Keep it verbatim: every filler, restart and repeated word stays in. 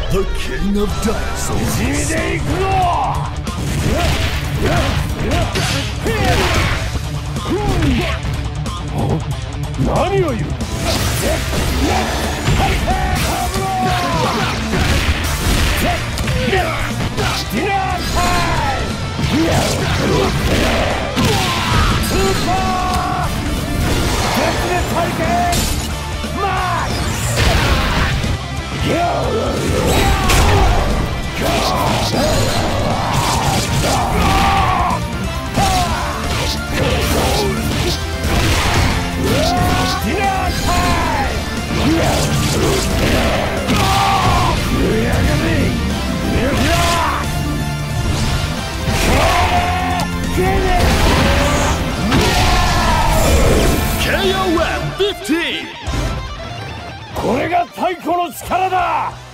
The King of Dinosaurs. 地味でいくぞ。何を言う。ディナータイム。スーパー絶滅ハリケーンマックス。ディナータイム。 ケーオーエム フィフティーン。 これが太古の力だ。